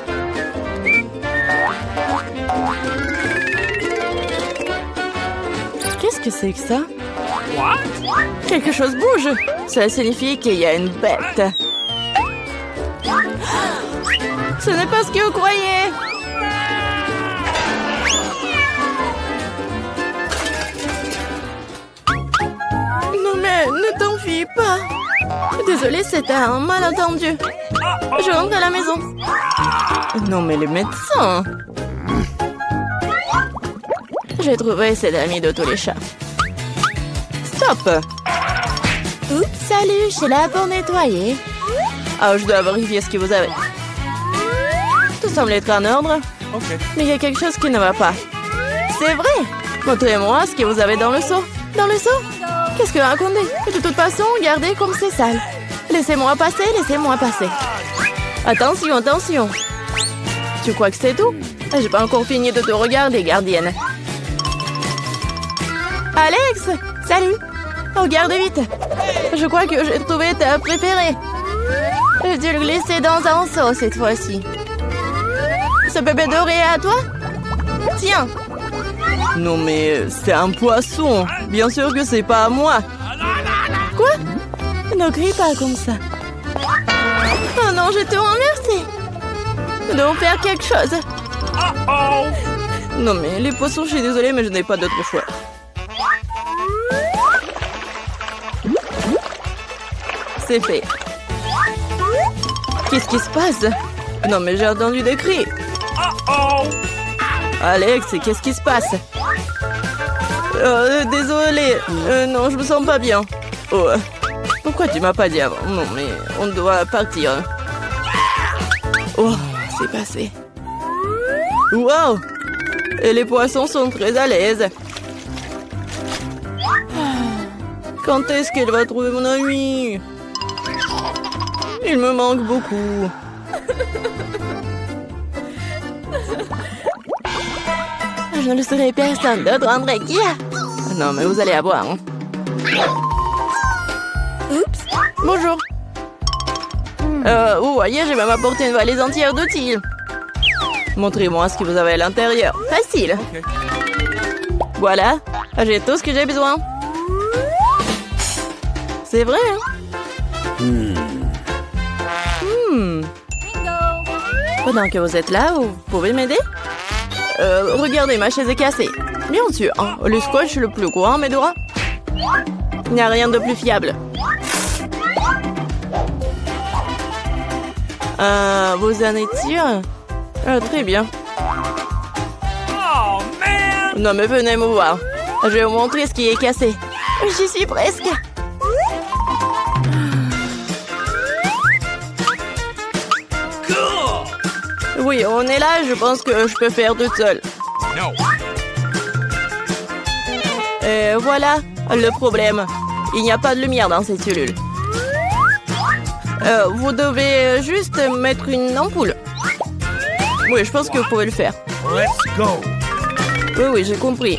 Qu'est-ce que c'est que ça? Quelque chose bouge. Ça signifie qu'il y a une bête. Ce n'est pas ce que vous croyez. Non mais ne t'enfuis pas. Désolée, c'était un malentendu. Je rentre à la maison. Non mais le médecin. J'ai trouvé cet ami de tous les chats. Stop! Oups, salut, je suis là pour nettoyer. Ah, je dois vérifier ce que vous avez. Tout semble être en ordre. Okay. Mais il y a quelque chose qui ne va pas. C'est vrai! Montrez-moi ce que vous avez dans le seau. Dans le seau? Qu'est-ce que vous racontez? De toute façon, regardez comme c'est sale. Laissez-moi passer, laissez-moi passer. Attention, attention. Tu crois que c'est tout? J'ai pas encore fini de te regarder, gardienne. Alex! Salut! Regarde vite! Je crois que j'ai trouvé ta préférée. J'ai dû le glisser dans un seau cette fois-ci. Ce bébé doré est à toi? Tiens! Non mais c'est un poisson! Bien sûr que c'est pas à moi! Quoi? Ne crie pas comme ça! Oh non, je te remercie! Nous devons faire quelque chose! Uh-oh. Non mais les poissons, je suis désolée, mais je n'ai pas d'autre choix. C'est fait. Qu'est-ce qui se passe? Non mais j'ai entendu des cris. Uh-oh. Alex, qu'est-ce qui se passe? euh, Désolée. Euh, non, je me sens pas bien. Oh. Pourquoi tu m'as pas dit avant? Non mais on doit partir. Oh, c'est passé. Wow! Et les poissons sont très à l'aise. Quand est-ce qu'elle va trouver mon ami? Il me manque beaucoup. Je ne le serai personne d'autre, André. Qui a? Non, mais vous allez avoir. Hein. Oups. Bonjour. Euh, vous voyez, j'ai même apporté une valise entière d'outils. Montrez-moi ce que vous avez à l'intérieur. Facile. Okay. Voilà, j'ai tout ce que j'ai besoin. C'est vrai, hein? Hmm. Hmm. Pendant que vous êtes là, vous pouvez m'aider? euh, Regardez, ma chaise est cassée. Bien sûr, hein, le scotch le plus grand, Medora. Il n'y a rien de plus fiable. Euh, vous en êtes sûr? Ah, très bien. Oh, man! Non mais venez me voir. Je vais vous montrer ce qui est cassé. J'y suis presque. Cool! Oui, on est là, je pense que je peux faire toute seule. No. Et voilà le problème. Il n'y a pas de lumière dans cette cellule. Euh, vous devez juste mettre une ampoule. Oui, je pense que vous pouvez le faire. Let's go. Oui, oui, j'ai compris.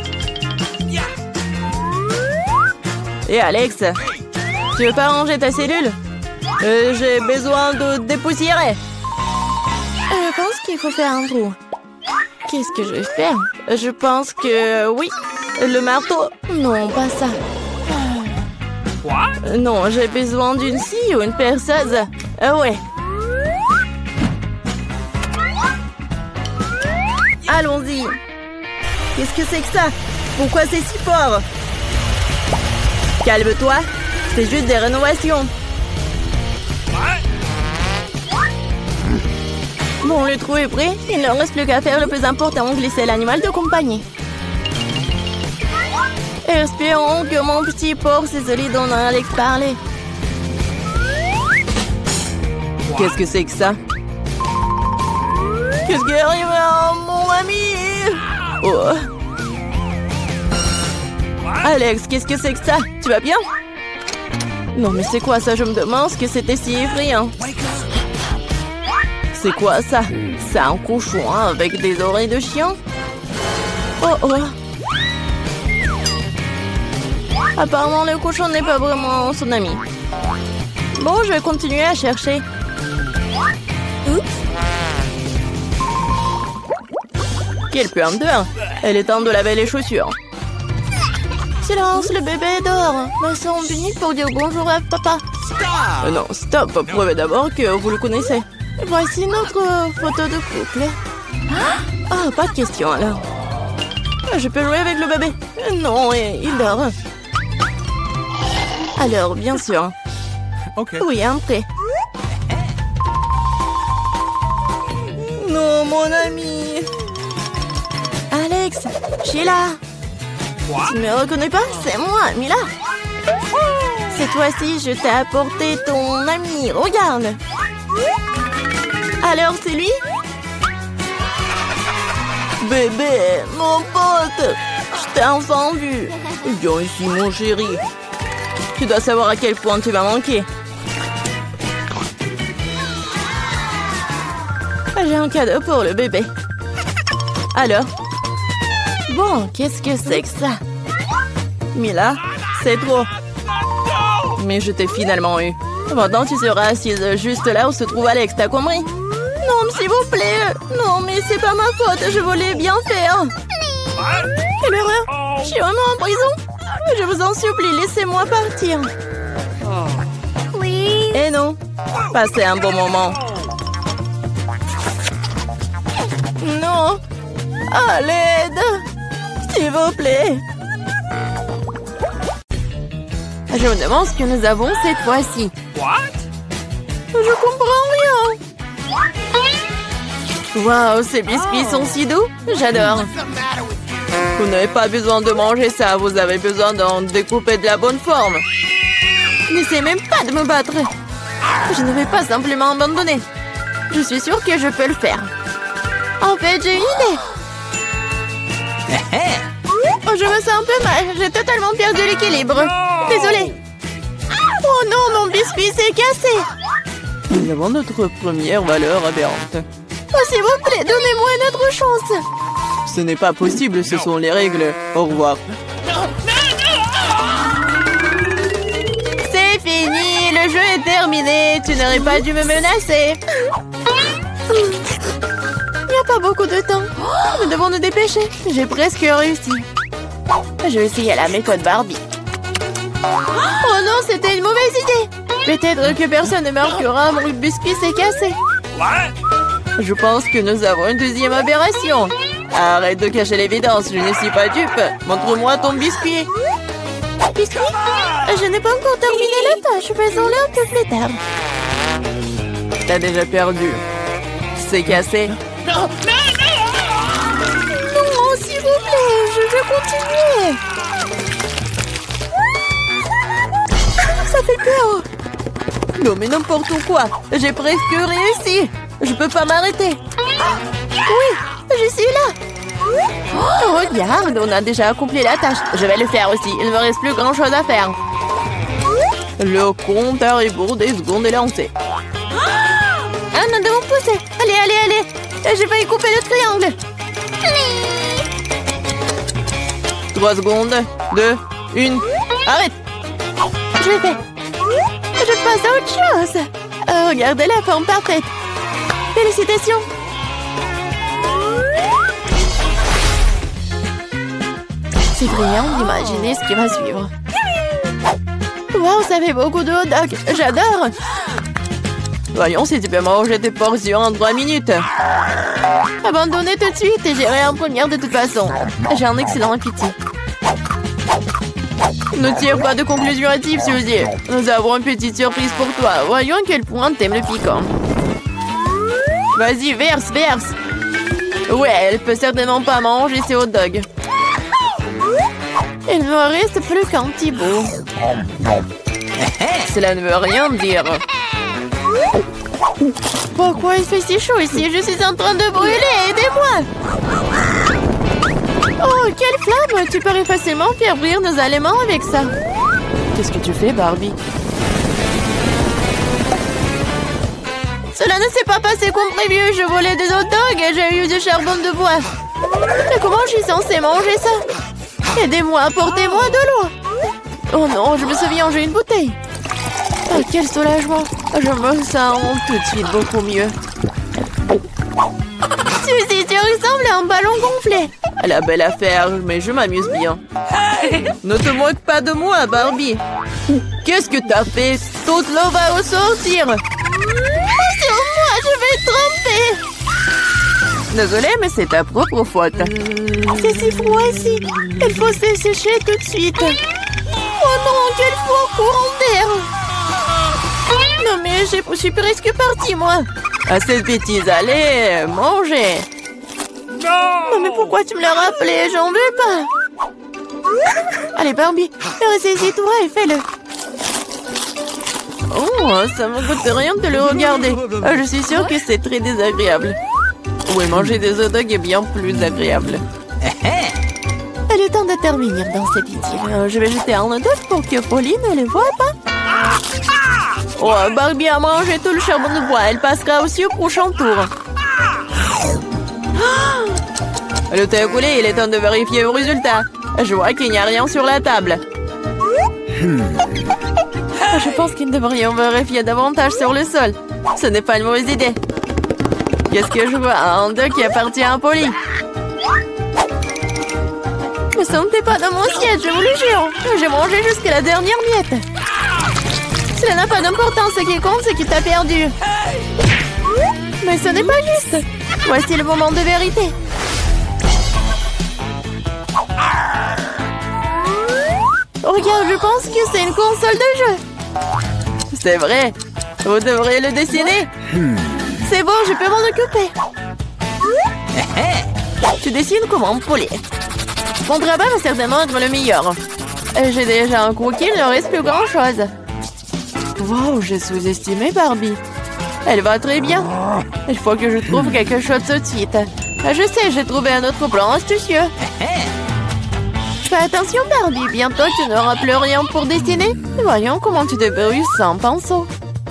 Et Alex, tu veux pas ranger ta cellule? euh, J'ai besoin de dépoussiérer. Je pense qu'il faut faire un trou. Qu'est-ce que je vais faire? Je pense que oui. Le marteau? Non, pas ça. What? Non, j'ai besoin d'une scie ou une perceuse. Ah ouais. Allons-y. Qu'est-ce que c'est que ça? Pourquoi c'est si fort? Calme-toi. C'est juste des rénovations. What? Bon, le trou est prêt. Il ne reste plus qu'à faire le plus important, glisser l'animal de compagnie. Espérons que mon petit porc c'est celui dont Alex parlait. Qu'est-ce que c'est que ça? Qu'est-ce qui arrive à mon ami? Oh. Alex, qu'est-ce que c'est que ça? Tu vas bien? Non mais c'est quoi ça? Je me demande ce que c'était si effrayant. C'est quoi ça? C'est un cochon hein, avec des oreilles de chien? Oh oh. Apparemment, le cochon n'est pas vraiment son ami. Bon, je vais continuer à chercher. Oups. Quelle puanteur! Elle est temps de laver les chaussures. Silence, le bébé dort. Maçon unique pour dire bonjour à papa. Euh, non, stop. Prouvez d'abord que vous le connaissez. Voici notre photo de couple. Ah, pas de question alors. Je peux jouer avec le bébé? Non, il dort. Alors, bien sûr. Ok. Oui, un prêt. Non, mon ami. Alex, Sheila. Quoi? Tu ne me reconnais pas? C'est moi, Mila. Cette fois-ci, je t'ai apporté ton ami. Regarde. Alors, c'est lui? Bébé, mon pote. Je t'ai enfin vu. Viens ici, mon chéri. Tu dois savoir à quel point tu vas manquer. J'ai un cadeau pour le bébé. Alors? Bon, qu'est-ce que c'est que ça? Mila, c'est trop. Mais je t'ai finalement eu. Maintenant, tu seras assise juste là où se trouve Alex, t'as compris? Non, s'il vous plaît. Non, mais c'est pas ma faute, je voulais bien faire. Quelle horreur! Je suis vraiment en prison? Je vous en supplie, laissez-moi partir. Oui. Et non. Passez un bon moment. Non. À l'aide. S'il vous plaît. Je me demande ce que nous avons cette fois-ci. What? Je comprends rien. Waouh, ces biscuits sont si doux. J'adore. Vous n'avez pas besoin de manger ça, vous avez besoin d'en découper de la bonne forme. N'essayez même pas de me battre. Je ne vais pas simplement abandonner. Je suis sûre que je peux le faire. En fait, j'ai une idée. Oh, je me sens un peu mal. J'ai totalement perdu l'équilibre. Désolée. Oh non, mon biscuit s'est cassé. Nous avons notre première valeur aberrante. Oh, s'il vous plaît, donnez-moi une autre chance. Ce n'est pas possible, ce sont les règles. Au revoir. C'est fini, le jeu est terminé. Tu n'aurais pas dû me menacer. Il n'y a pas beaucoup de temps. Nous devons nous dépêcher. J'ai presque réussi. Je vais essayer la méthode Barbie. Oh non, c'était une mauvaise idée. Peut-être que personne ne marquera mon biscuit s'est cassé. What? Je pense que nous avons une deuxième aberration. Arrête de cacher l'évidence, je ne suis pas dupe. Montre-moi ton biscuit. Biscuit? Je n'ai pas encore terminé la tâche, faisons-le un peu plus tard. T'as déjà perdu. C'est cassé. No, no, no! Non, s'il vous plaît, je veux continuer. Ça fait peur. Non, mais n'importe quoi. J'ai presque réussi. Je peux pas m'arrêter. Oui, je suis là. Oh, regarde, on a déjà accompli la tâche. Je vais le faire aussi. Il ne me reste plus grand-chose à faire. Le compte à rebours des secondes est lancé. Ah, nous devons pousser. Allez, allez, allez. J'ai failli couper le triangle. Trois secondes. Deux. Une. Arrête. Je l'ai fait. Je passe à autre chose. Oh, regardez la forme parfaite. Félicitations. C'est brillant d'imaginer ce qui va suivre. Wow, ça fait beaucoup de hot dog. J'adore. Voyons si tu peux manger tes portions en trois minutes. Abandonnez tout de suite et j'irai en première de toute façon. J'ai un excellent appétit. Ne tire pas de conclusion hâtive, Suzy. Nous avons une petite surprise pour toi. Voyons à quel point t'aimes le piquant. Vas-y, verse, verse. Ouais, elle peut certainement pas manger ses hot dogs. Il ne me reste plus qu'un petit bout. Cela ne veut rien dire. Pourquoi il fait si chaud ici? Je suis en train de brûler, aidez-moi! Oh, quelle flamme! Tu pourrais facilement faire brûler nos aliments avec ça. Qu'est-ce que tu fais, Barbie? Cela ne s'est pas passé comme prévu. Je volais des hot dogs et j'ai eu du charbon de bois. Mais comment je suis censée manger ça? Aidez-moi, apportez-moi de l'eau. Oh non, je me souviens, j'ai une bouteille. Oh, quel soulagement. Je me sens tout de suite beaucoup mieux. Suzy, tu ressembles à un ballon gonflé. La belle affaire, mais je m'amuse bien. Ne te moque pas de moi, Barbie. Qu'est-ce que t'as fait? Toute l'eau va ressortir. Sur moi, je vais tremper. Désolée, mais c'est ta propre faute. C'est si froid ici. Il faut se sécher tout de suite. Oh non, quel fort courant d'air. Non mais je suis presque partie, moi. À cette bêtise, allez, mangez. Non mais pourquoi tu me l'as rappelé? J'en veux pas. Allez, Barbie, ressaisis-toi et fais-le. Oh, ça me coûte rien de le regarder. Je suis sûre que c'est très désagréable. Oui, manger des hot dogs est bien plus agréable. Il est temps de terminer dans cette idylle. Je vais jeter un hot dog pour que Pauline ne le voie pas. Oh, Barbie a mangé tout le charbon de bois. Elle passera aussi au prochain tour. Le thé a coulé, il est temps de vérifier le résultat. Je vois qu'il n'y a rien sur la table. Je pense qu'il devrions vérifier davantage sur le sol. Ce n'est pas une mauvaise idée. Qu'est-ce que je vois? Un deux qui appartient à Polly. Ne sentez pas dans mon siège, je vous le jure. J'ai mangé jusqu'à la dernière miette. Cela n'a pas d'importance, ce qui compte, c'est qu'il t'a perdu. Mais ce n'est pas juste. Voici le moment de vérité. Regarde, je pense que c'est une console de jeu. C'est vrai. Vous devriez le dessiner. C'est bon, je peux m'en occuper. Tu dessines comment, Polly? Mon travail va certainement être le meilleur. J'ai déjà un croquis, il ne reste plus grand-chose. Wow, j'ai sous-estimé Barbie. Elle va très bien. Il faut que je trouve quelque chose tout de suite. Je sais, j'ai trouvé un autre plan astucieux. Fais attention, Barbie. Bientôt, tu n'auras plus rien pour dessiner. Voyons comment tu te débrouilles sans pinceau.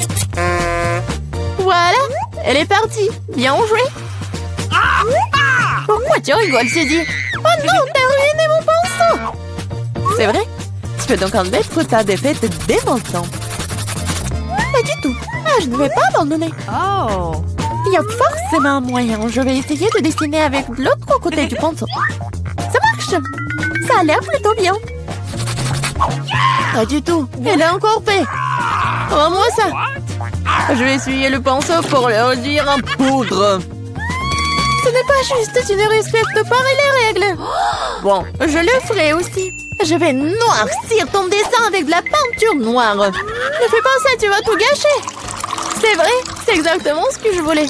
Voilà, elle est partie. Bien joué. Pourquoi tu rigoles, Suzy? Oh non, t'as ruiné mon pinceau. C'est vrai? Tu peux donc admettre ta défaite dès maintenant. Pas du tout. Ah, je ne vais pas abandonner. Oh. Il y a forcément un moyen. Je vais essayer de dessiner avec l'autre côté du pinceau. Ça marche. Ça a l'air plutôt bien. Pas du tout. Elle a encore fait. Rends-moi ça. Je vais essuyer le pinceau pour leur dire en poudre. Ce n'est pas juste, tu ne respectes pas les règles. Bon, je le ferai aussi. Je vais noircir ton dessin avec de la peinture noire. Ne fais pas ça, tu vas tout gâcher. C'est vrai, c'est exactement ce que je voulais.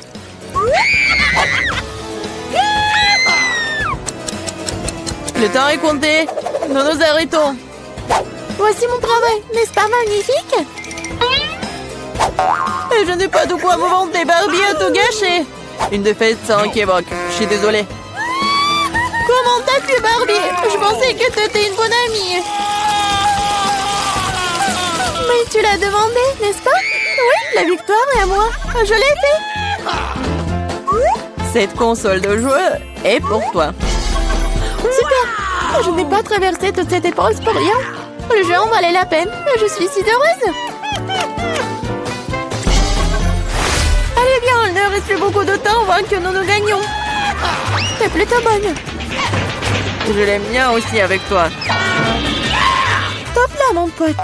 Le temps est compté. Nous nous arrêtons. Voici mon travail, n'est-ce pas magnifique? Et je n'ai pas de quoi me vanter, Barbie a tout gâché. Une défaite sans équivoque. Je suis désolée. Comment t'as pu, Barbie? Je pensais que t'étais une bonne amie. Mais tu l'as demandé, n'est-ce pas? Oui, la victoire est à moi. Je l'ai fait. Cette console de jeu est pour toi. Super. Je n'ai pas traversé toute cette épreuve pour rien. Le jeu en valait la peine. Je suis si heureuse. Allez bien, il ne reste plus beaucoup de temps avant que nous nous gagnions. T'es plutôt bonne. Je l'aime bien aussi avec toi. Top là, mon pote.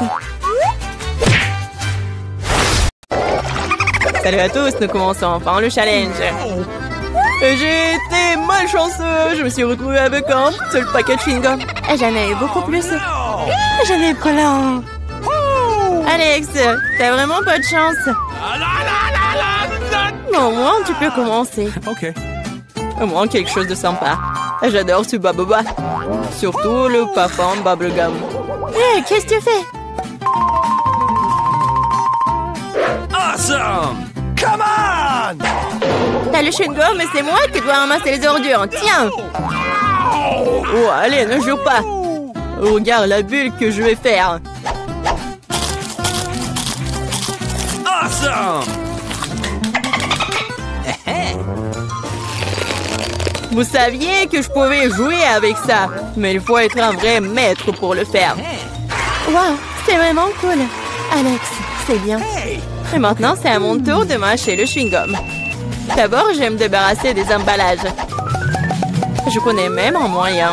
Salut à tous, nous commençons enfin le challenge. J'ai été malchanceux. Je me suis retrouvée avec un seul paquet de chewing-gum. J'en ai eu beaucoup plus. J'en ai plein. Alex, t'as vraiment pas de chance. Au moins, tu peux commencer. Ok. Au moins, quelque chose de sympa. J'adore ce baboba. Surtout le parfum bubblegum. Hé, hey, qu'est-ce que tu fais? Awesome! Come on! T'as le chewing-gum, mais c'est moi qui dois ramasser les ordures. Tiens! Oh, allez, ne jure pas. Regarde la bulle que je vais faire. Awesome! Vous saviez que je pouvais jouer avec ça, mais il faut être un vrai maître pour le faire. Wow, c'est vraiment cool. Alex, c'est bien. Et maintenant, c'est à mon tour de mâcher le chewing-gum. D'abord, je vais me débarrasser des emballages. Je connais même un moyen.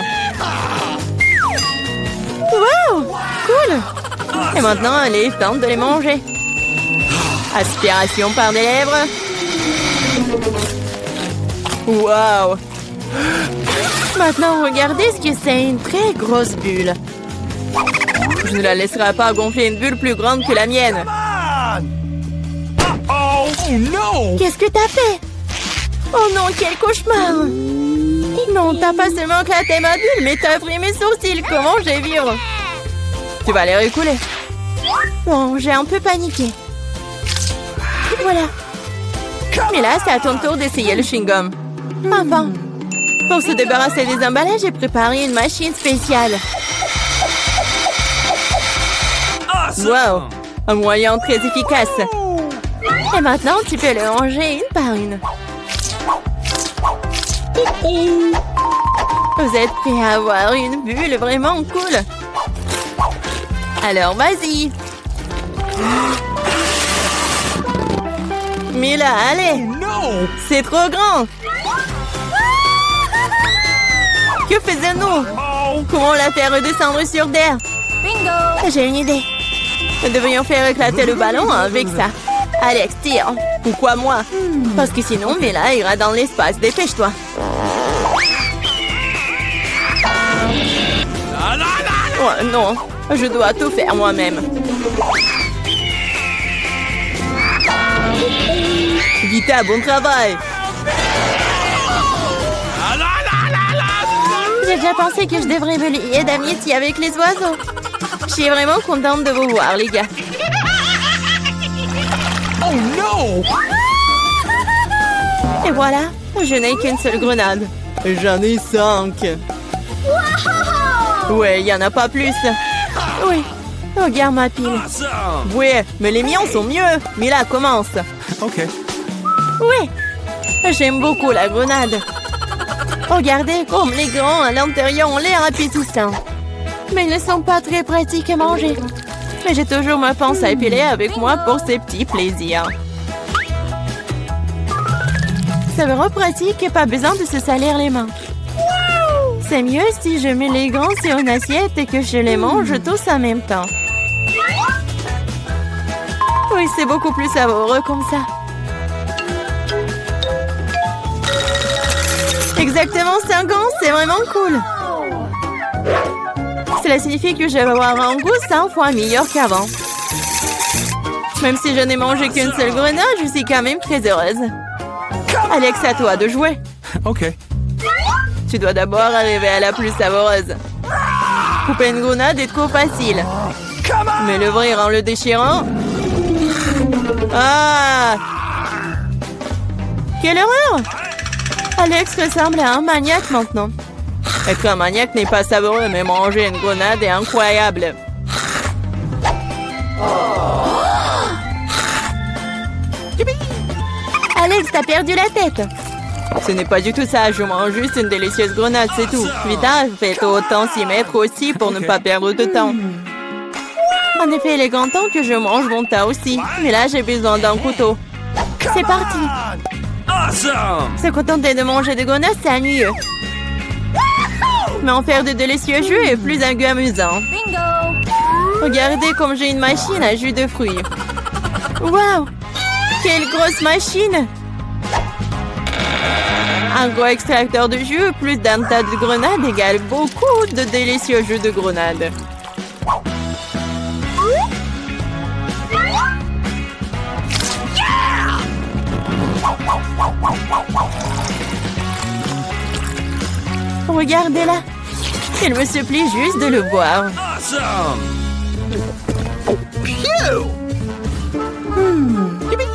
Wow, cool. Et maintenant, il est temps de les manger. Aspiration par des lèvres. Wow. Maintenant, regardez ce que c'est, une très grosse bulle. Je ne la laisserai pas gonfler une bulle plus grande que la mienne. Oh non! Qu'est-ce que t'as fait? Oh non, quel cauchemar! Non, t'as pas seulement éclaté ma bulle, mais t'as pris mes sourcils. Comment je vais vivre? Tu vas les récouler. Bon, j'ai un peu paniqué. Voilà. Mais là, c'est à ton tour d'essayer le chewing-gum. Enfin. Pour se débarrasser des emballages, j'ai préparé une machine spéciale. Wow, un moyen très efficace. Et maintenant, tu peux le ranger une par une. Vous êtes prêts à avoir une bulle vraiment cool? Alors, vas-y. Mais là, allez. C'est trop grand. Que faisons-nous? Comment la faire redescendre sur terre? Bingo! J'ai une idée. Nous devrions faire éclater le ballon avec ça. Alex, tire. Pourquoi moi? Parce que sinon, Mila ira dans l'espace. Dépêche-toi. Oh non, je dois tout faire moi-même. Vita, bon travail. J'ai déjà pensé que je devrais me lier d'amitié avec les oiseaux. Je suis vraiment contente de vous voir, les gars. Oh non! Et voilà, je n'ai qu'une seule grenade. J'en ai cinq. Ouais, il n'y en a pas plus. Oui, regarde ma pile. Ouais, mais les miens sont mieux. Mila, commence. Ok. Oui, j'aime beaucoup la grenade. Regardez comme les grands à l'intérieur ont l'air appétissants. Mais ils ne sont pas très pratiques à manger. Mais j'ai toujours ma pince à épiler avec moi pour ces petits plaisirs. C'est vraiment pratique et pas besoin de se salir les mains. C'est mieux si je mets les gants sur une assiette et que je les mange tous en même temps. Oui, c'est beaucoup plus savoureux comme ça. Exactement cinq gants, c'est vraiment cool. Cela signifie que je vais avoir un goût cent fois meilleur qu'avant. Même si je n'ai mangé qu'une seule grenade, je suis quand même très heureuse. Alex, à toi de jouer. OK. Tu dois d'abord arriver à la plus savoureuse. Couper une grenade est trop facile. Mais l'ouvrir en le déchirant... Ah! Quelle horreur! Alex ressemble à un maniaque maintenant. Être un maniaque n'est pas savoureux, mais manger une grenade est incroyable. Alex, t'as perdu la tête. Ce n'est pas du tout ça, je mange juste une délicieuse grenade, c'est tout. Vita, faites autant s'y mettre aussi pour ne pas perdre de temps. En effet, il est grand temps que je mange mon tas aussi. Mais là, j'ai besoin d'un couteau. C'est parti. Se contenter de manger des grenades, c'est ennuyeux. Mais en faire de délicieux jus est plus un goût amusant. Regardez comme j'ai une machine à jus de fruits. Waouh! Quelle grosse machine! Un gros extracteur de jus plus d'un tas de grenades égale beaucoup de délicieux jus de grenades. Regardez-la. Il me supplie juste de le boire. Hmm.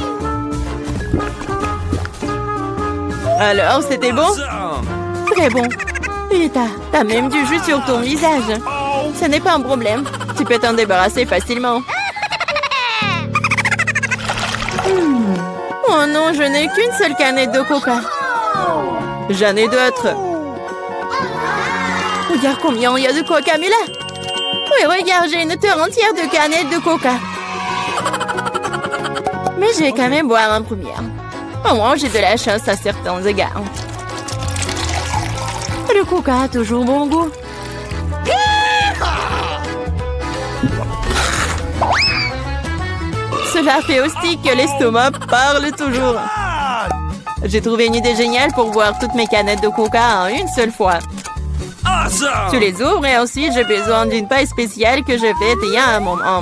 Alors, c'était bon? Très bon. Vita, t'as même du jus sur ton visage. Ce n'est pas un problème. Tu peux t'en débarrasser facilement. Hmm. Oh non, je n'ai qu'une seule canette de coca. J'en ai d'autres. Regarde combien il y a de coca, mais là. Oui, regarde, j'ai une terre entière de canettes de coca. Mais je vais quand même boire en première. Au moins, j'ai de la chance à certains égards. Le coca a toujours bon goût. Cela fait aussi que l'estomac parle toujours. J'ai trouvé une idée géniale pour boire toutes mes canettes de coca en une seule fois. Tu les ouvres et ensuite j'ai besoin d'une paille spéciale que je fais il y a un moment.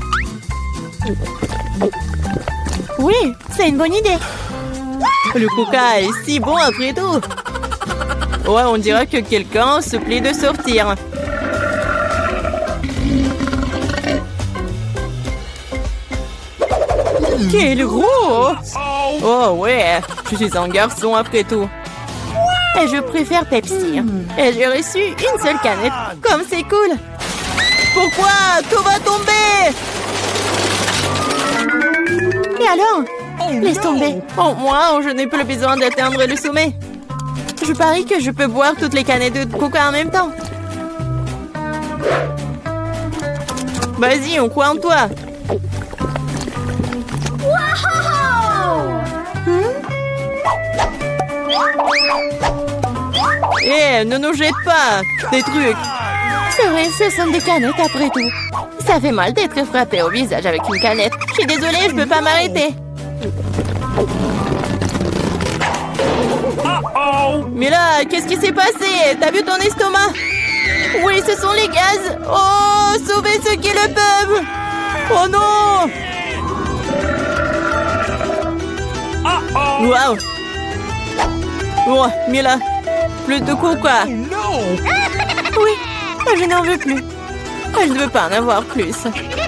Oui, c'est une bonne idée. Le coca est si bon après tout. Ouais, on dirait que quelqu'un se plaît de sortir. Quel gros! Oh ouais, je suis un garçon après tout. Et je préfère Pepsi. Et j'ai reçu une seule canette. Comme c'est cool. Pourquoi? Tout va tomber! Et alors? Laisse tomber. Oh, moi, je n'ai plus besoin d'atteindre le sommet. Je parie que je peux boire toutes les canettes de coca en même temps. Vas-y, on croit en toi. Hé, hey, ne nous jette pas des trucs. C'est vrai, ce sont des canettes après tout. Ça fait mal d'être frappé au visage avec une canette. Je suis désolée, je peux pas m'arrêter. Mais là, qu'est-ce qui s'est passé? T'as vu ton estomac? Oui, ce sont les gaz. Oh, sauvez ceux qui le peuvent. Oh non. Waouh. Oh, Mila, plus de coca. Oui, je n'en veux plus. Je ne veux pas en avoir plus.